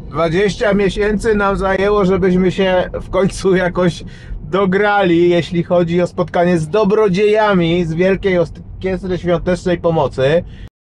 20 miesięcy nam zajęło, żebyśmy się w końcu jakoś dograli, jeśli chodzi o spotkanie z dobrodziejami z Wielkiej Orkiestry Świątecznej Pomocy.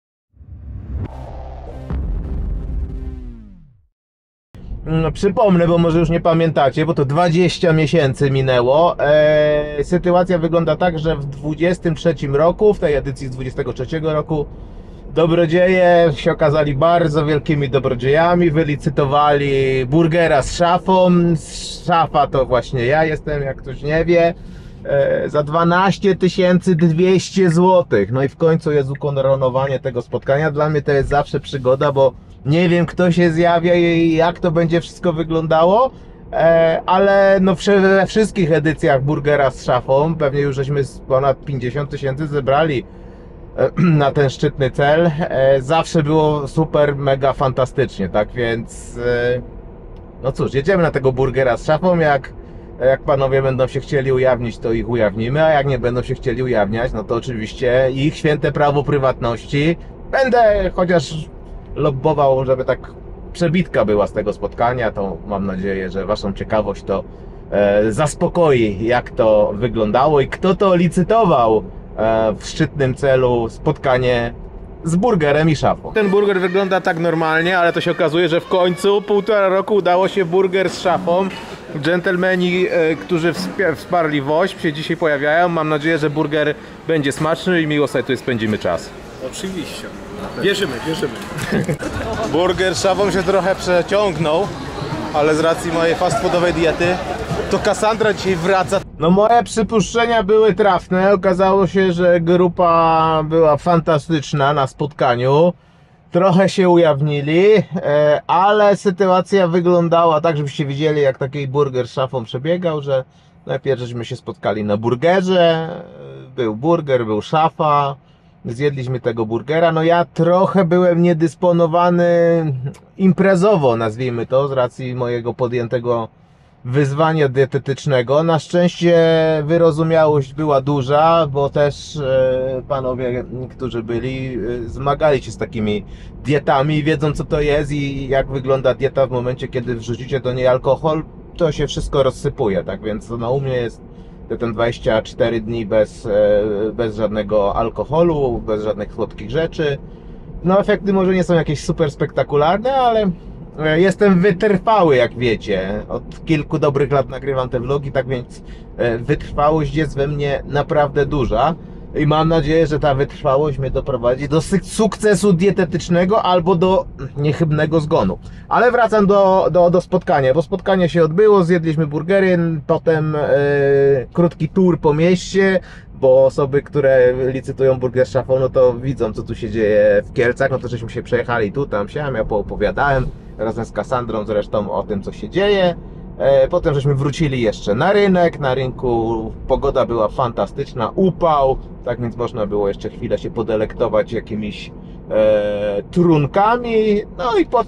Przypomnę, bo może już nie pamiętacie, bo to 20 miesięcy minęło. Sytuacja wygląda tak, że w 23 roku, w tej edycji z 23 roku, dobrodzieje się okazali bardzo wielkimi dobrodziejami, wylicytowali burgera z szafą. Szafa to właśnie ja jestem, jak ktoś nie wie, za 12 200 zł. No i w końcu jest ukoronowanie tego spotkania. Dla mnie to jest zawsze przygoda, bo nie wiem, kto się zjawia i jak to będzie wszystko wyglądało, ale no we wszystkich edycjach burgera z szafą, pewnie już żeśmy ponad 50 000 zebrali na ten szczytny cel. Zawsze było super, mega fantastycznie, tak więc no cóż, jedziemy na tego burgera z szafą. Jak panowie będą się chcieli ujawnić, to ich ujawnimy, a jak nie będą się chcieli ujawniać, no to oczywiście ich święte prawo prywatności. Będę chociaż lobbował, żeby tak przebitka była z tego spotkania, to mam nadzieję, że waszą ciekawość to zaspokoi, jak to wyglądało i kto to licytował w szczytnym celu spotkanie z burgerem i szafą. Ten burger wygląda tak normalnie, ale to się okazuje, że w końcu 1,5 roku udało się burger z szafą. Dżentelmeni, którzy wsparli WOŚP, się dzisiaj pojawiają. Mam nadzieję, że burger będzie smaczny i miło sobie tu spędzimy czas. Oczywiście. Wierzymy. Burger z szafą się trochę przeciągnął, ale z racji mojej fast foodowej diety to Kassandra dzisiaj wraca. No moje przypuszczenia były trafne. Okazało się, że grupa była fantastyczna na spotkaniu. Trochę się ujawnili, ale sytuacja wyglądała tak, żebyście widzieli, jak taki burger z szafą przebiegał, że najpierw żeśmy się spotkali na burgerze. Był burger, był szafa. Zjedliśmy tego burgera. No ja trochę byłem niedysponowany imprezowo, nazwijmy to, z racji mojego podjętego wyzwania dietetycznego. Na szczęście wyrozumiałość była duża, bo też panowie, którzy byli, zmagali się z takimi dietami, wiedzą, co to jest i jak wygląda dieta w momencie, kiedy wrzucicie do niej alkohol, to się wszystko rozsypuje, tak więc no, u mnie jest ten 24 dni bez żadnego alkoholu, bez żadnych słodkich rzeczy. No efekty może nie są jakieś super spektakularne, ale jestem wytrwały, jak wiecie. Od kilku dobrych lat nagrywam te vlogi, tak więc wytrwałość jest we mnie naprawdę duża. I mam nadzieję, że ta wytrwałość mnie doprowadzi do sukcesu dietetycznego albo do niechybnego zgonu. Ale wracam do spotkania, bo spotkanie się odbyło, zjedliśmy burgery, potem krótki tour po mieście, bo osoby, które licytują burger z szafą, no to widzą, co tu się dzieje w Kielcach. No to żeśmy się przejechali tu, tam, siam, ja poopowiadałem razem z Kassandrą zresztą o tym, co się dzieje. Potem żeśmy wrócili jeszcze na rynek. Na rynku pogoda była fantastyczna, upał, tak więc można było jeszcze chwilę się podelektować jakimiś trunkami. No i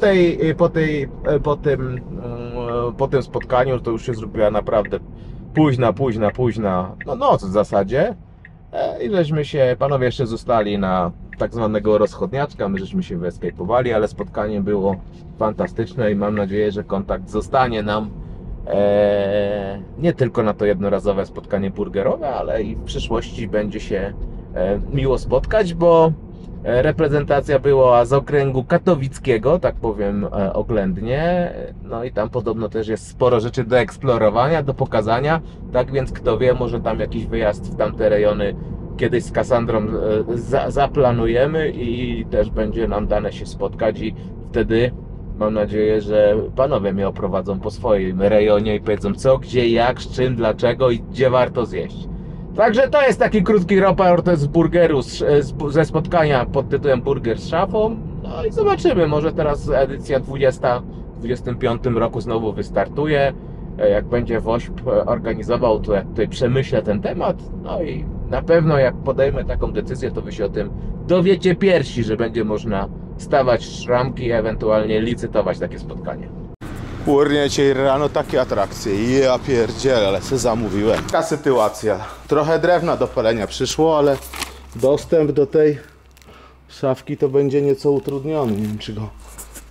po tym spotkaniu to już się zrobiła naprawdę późna noc w zasadzie. I żeśmy się, panowie jeszcze zostali na tak zwanego rozchodniaczka, my żeśmy się wyeskapowali, ale spotkanie było fantastyczne i mam nadzieję, że kontakt zostanie nam nie tylko na to jednorazowe spotkanie burgerowe, ale i w przyszłości będzie się miło spotkać, bo reprezentacja była z okręgu katowickiego, tak powiem oględnie, no i tam podobno też jest sporo rzeczy do eksplorowania, do pokazania, tak więc kto wie, może tam jakiś wyjazd w tamte rejony kiedyś z Kassandrą zaplanujemy i też będzie nam dane się spotkać i wtedy mam nadzieję, że panowie mnie oprowadzą po swoim rejonie i powiedzą co, gdzie, jak, z czym, dlaczego i gdzie warto zjeść. Także to jest taki krótki raport z burgeru, ze spotkania pod tytułem Burger z szafą. No i zobaczymy, może teraz edycja 20 w 25 roku znowu wystartuje. Jak będzie WOŚP organizował, to ja tutaj przemyślę ten temat. No i na pewno jak podejmę taką decyzję, to wy się o tym dowiecie pierwsi, że będzie można stawać szramki i ewentualnie licytować takie spotkanie. Kurnie, dzisiaj rano takie atrakcje, ja pierdzielę, ale se zamówiłem. Taka sytuacja, trochę drewna do palenia przyszło, ale dostęp do tej szafki to będzie nieco utrudniony, nie wiem czy go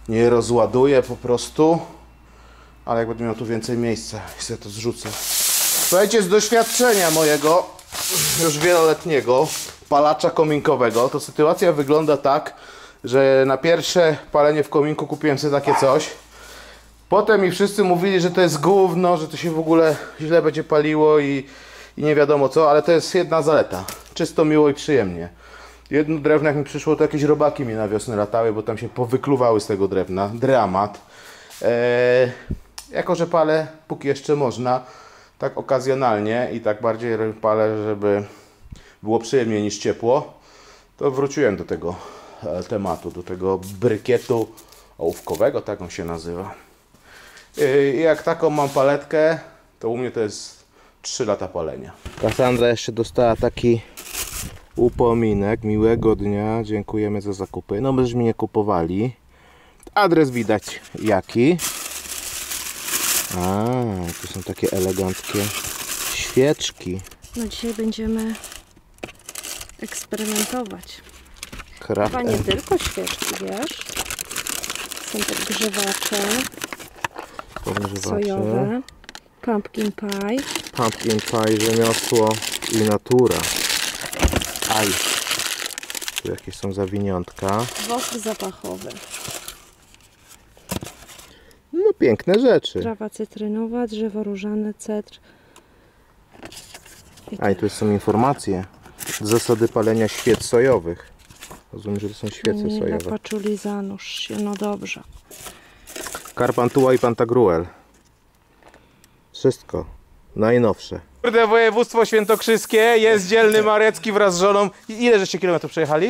nie rozładuję po prostu. Ale jak będę miał tu więcej miejsca i sobie to zrzucę. Słuchajcie, z doświadczenia mojego już wieloletniego palacza kominkowego, to sytuacja wygląda tak, że na pierwsze palenie w kominku kupiłem sobie takie coś. Potem mi wszyscy mówili, że to jest gówno, że to się w ogóle źle będzie paliło i nie wiadomo co, ale to jest jedna zaleta. Czysto, miło i przyjemnie. Jedno drewno jak mi przyszło, to jakieś robaki mi na wiosnę latały, bo tam się powykluwały z tego drewna. Dramat. Jako że palę, póki jeszcze można, tak okazjonalnie i tak bardziej palę, żeby było przyjemniej niż ciepło, to wróciłem do tego tematu, do tego brykietu ołówkowego, tak on się nazywa. I jak taką mam paletkę, to u mnie to jest 3 lata palenia. Kassandra jeszcze dostała taki upominek. Miłego dnia, dziękujemy za zakupy. No myśmy nie kupowali. Adres widać jaki. A, tu są takie eleganckie świeczki. No dzisiaj będziemy eksperymentować. Kraft Chyba nie tylko świeczki, wiesz? Są też grzewacze sojowe, pumpkin pie. Pumpkin pie, rzemiosło i natura. Aj. Tu jakieś są zawiniątka. Wosk zapachowy. No piękne rzeczy. Trawa cytrynowa, drzewo różane, cedr. A i tu są informacje. Zasady palenia świec sojowych. Rozumiem, że to są świece Nie sojowe. paczuli, zanurz się, no dobrze. Karpantua i Pantagruel. Wszystko. Najnowsze. Kurde, województwo świętokrzyskie, jest dzielny Marecki wraz z żoną. Ile żeście kilometrów przejechali?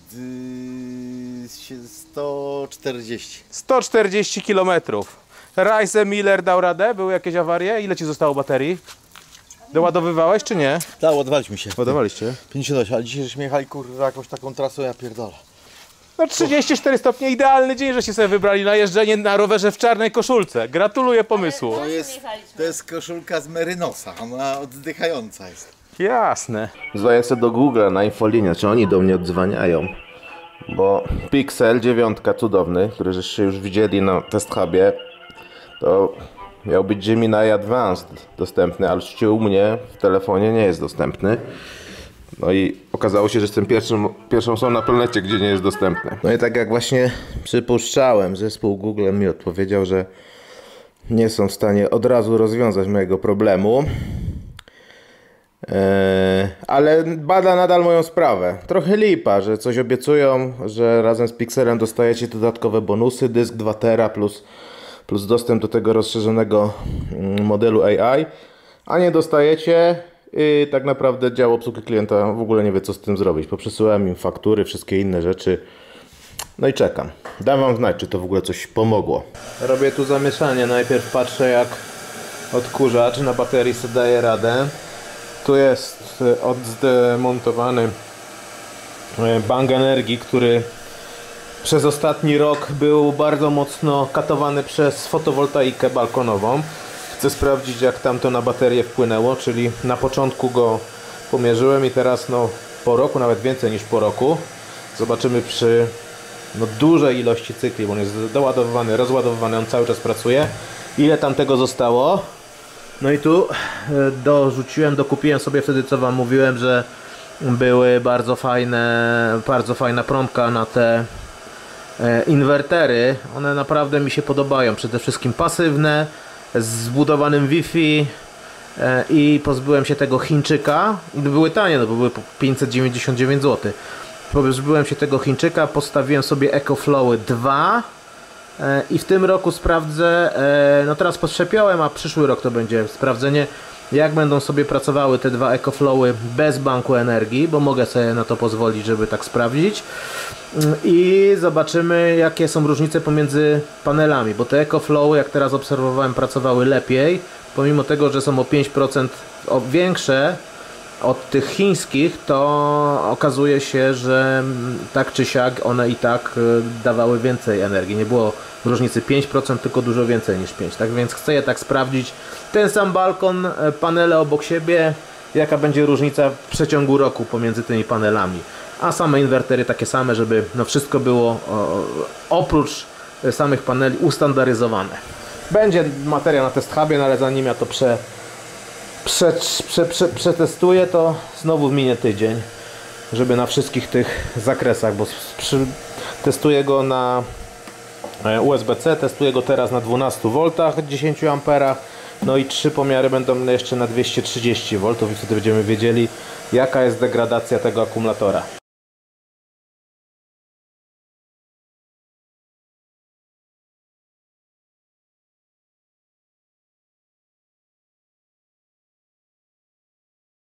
140. 140 kilometrów. Rice Miller dał radę? Były jakieś awarie? Ile ci zostało baterii? Doładowywałeś czy nie? Tak, ładowaliśmy się. Ładowaliście? 58, ale dzisiaj żeśmy jechali kurwa jakąś taką trasą, ja pierdolę. No 34 stopnie, idealny dzień, żeście sobie wybrali na jeżdżenie na rowerze w czarnej koszulce. Gratuluję pomysłu. To jest koszulka z Merynosa, ona oddychająca jest. Jasne. Zdaję sobie do Google na infolinię, czy oni do mnie odzwaniają. Bo Pixel 9 cudowny, który żeście już widzieli na Test Hubie, to miał być Gemini Advanced dostępny, ale oczywiście u mnie w telefonie nie jest dostępny. No i okazało się, że jestem pierwszą osobą na planecie, gdzie nie jest dostępny. No i tak jak właśnie przypuszczałem, zespół Google mi odpowiedział, że nie są w stanie od razu rozwiązać mojego problemu. Ale bada nadal moją sprawę. Trochę lipa, że coś obiecują, że razem z Pixelem dostajecie dodatkowe bonusy, dysk 2 tera plus dostęp do tego rozszerzonego modelu AI, a nie dostajecie i tak naprawdę dział obsługi klienta w ogóle nie wie, co z tym zrobić. Poprzesyłałem im faktury, wszystkie inne rzeczy. No i czekam. Dam wam znać, czy to w ogóle coś pomogło. Robię tu zamieszanie. Najpierw patrzę, jak odkurzacz na baterii sobie daje radę. Tu jest oddemontowany bank energii, który przez ostatni rok był bardzo mocno katowany przez fotowoltaikę balkonową. Chcę sprawdzić, jak tam to na baterię wpłynęło, czyli na początku go pomierzyłem i teraz no po roku, nawet więcej niż po roku, zobaczymy przy dużej ilości cykli, bo on jest doładowywany, rozładowywany, on cały czas pracuje, ile tam tego zostało. No i tu dokupiłem sobie wtedy, co wam mówiłem, że były bardzo fajna promka na te inwertery. One naprawdę mi się podobają, przede wszystkim pasywne, z zbudowanym Wi-Fi i pozbyłem się tego Chińczyka. Były tanie, no bo były po 599 zł. Pozbyłem się tego Chińczyka, postawiłem sobie EcoFlowy 2 i w tym roku sprawdzę, no teraz postrzepiałem, a przyszły rok to będzie sprawdzenie, jak będą sobie pracowały te dwa EcoFlowy bez banku energii, bo mogę sobie na to pozwolić, żeby tak sprawdzić. I zobaczymy, jakie są różnice pomiędzy panelami, bo te EcoFlowy, jak teraz obserwowałem, pracowały lepiej, pomimo tego, że są o 5% większe od tych chińskich, to okazuje się, że tak czy siak one i tak dawały więcej energii. Nie było różnicy 5%, tylko dużo więcej niż 5%. Tak więc chcę je tak sprawdzić. Ten sam balkon, panele obok siebie, jaka będzie różnica w przeciągu roku pomiędzy tymi panelami. A same inwertery takie same, żeby no wszystko było oprócz samych paneli ustandaryzowane. Będzie materia na test hubie, no ale zanim ja to przetestuję, to znowu minie tydzień, żeby na wszystkich tych zakresach, bo testuję go na USB-C, testuję go teraz na 12 V 10 A, no i 3 pomiary będą jeszcze na 230 V i wtedy będziemy wiedzieli, jaka jest degradacja tego akumulatora.